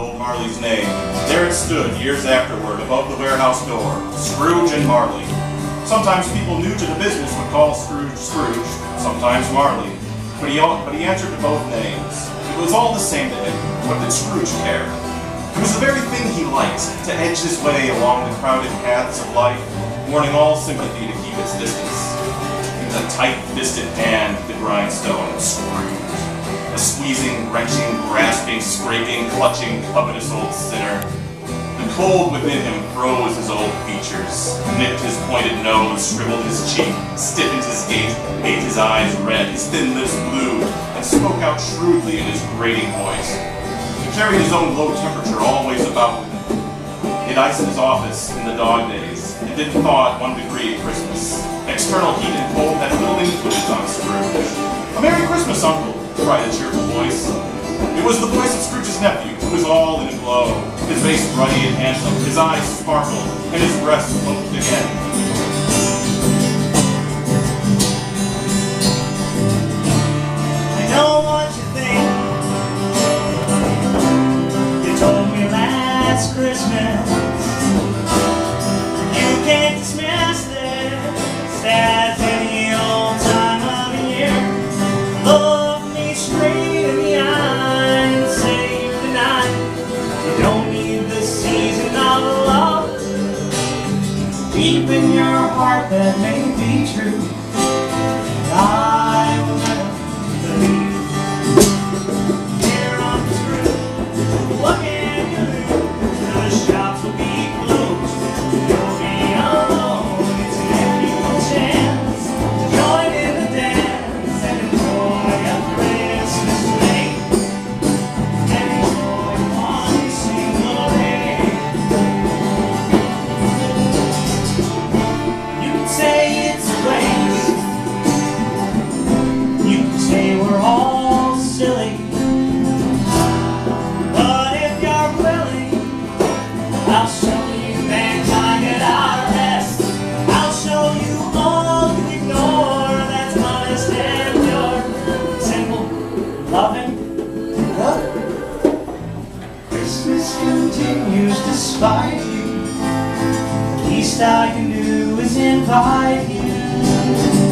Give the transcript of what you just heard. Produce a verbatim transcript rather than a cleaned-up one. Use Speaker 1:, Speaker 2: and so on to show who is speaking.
Speaker 1: old Marley's name, there it stood years afterward above the warehouse door, Scrooge and Marley. Sometimes people new to the business would call Scrooge Scrooge, sometimes Marley, but he, but he answered to both names. It was all the same to him. What did Scrooge care? It was the very thing he liked, to edge his way along the crowded paths of life, warning all sympathy to keep its distance. He was a tight-fisted hand at the grindstone of Scrooge. A squeezing, wrenching, grasping, scraping, clutching, covetous old sinner. The cold within him froze his old features, nipped his pointed nose, scribbled his cheek, stiffened his gait, made his eyes red, his thin lips blue, and spoke out shrewdly in his grating voice. He carried his own low temperature always about with him. He'd ice in his office in the dog days, and didn't thaw at one degree at Christmas. External heat and cold had little influence on Scrooge. "A Merry Christmas, Uncle!" cried a cheerful voice. It was the voice of Scrooge's nephew, who was all in a glow. His face ruddy and handsome, his eyes sparkled, and his breast sloped again.
Speaker 2: I know what you think. You told me last Christmas you can't dismiss this as any old time of year. Look me straight in the eye and say you deny you don't need the season of love. Deep in your heart that may be true. I will never believe. Here on the street, what can you do? The shops will be closed. You'll be alone. It's an empty chance to join in the dance and enjoy a Christmas day. And enjoy one single day. You can say it's a waste. You can say we're all silly. But if you're willing, I'll show you mankind at our best. I'll show you all you ignore that's honest and pure. Simple, loving, good. Christmas continues despite you. The least I can do is invite you.